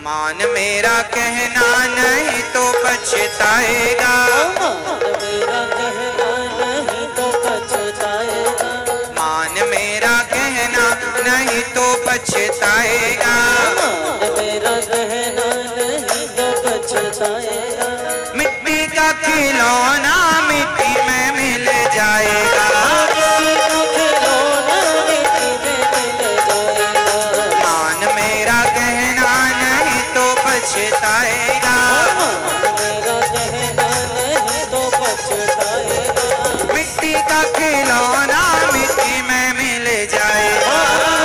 मान मेरा कहना नहीं तो पछताएगा, मान मेरा कहना नहीं तो पछताएगा, मिट्टी का खिलौना मिट्टी में मिल जाएगा, मान मेरा कहना नहीं तो पछताएगा, मिट्टी का खिलौना मिट्टी में मिल जाएगा।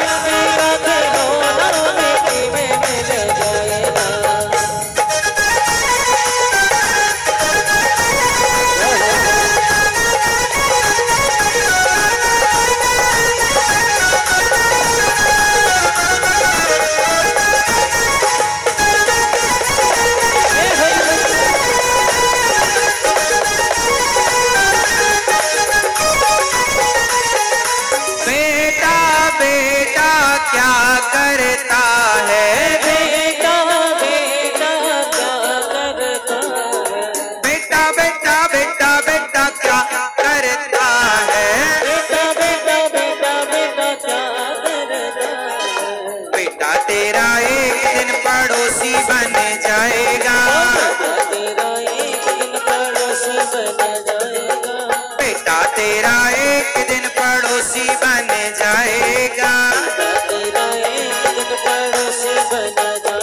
क्या करता है बेटा, बेटा क्या करता है, बेटा बेटा बेटा बेटा क्या करता है, बेटा बेटा बेटा बेटा क्या करता है, बेटा तेरा एक दिन पड़ोसी बन जाएगा, तेरा एक दिन पड़ोसी बन जाएगा, बेटा तेरा एक दिन पड़ोसी बन जाएगा, पड़ोसी बन जा।